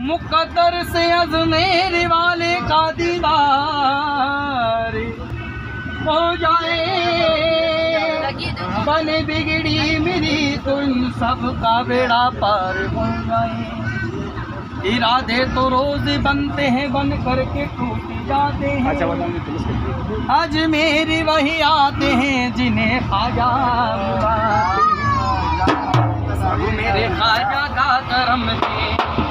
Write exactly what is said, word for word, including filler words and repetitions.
मुकद्दर से अजमेर वाले का दीदार हो जाए। बने बिगड़ी मेरी तो इन सब का बेड़ा पार हो जाए। इरादे तो रोज बनते हैं, बन करके टूट जाते हैं। आज मेरी वही आते हैं जिन्हें ख्वाजा मेरे ख्वाजा का करम थे।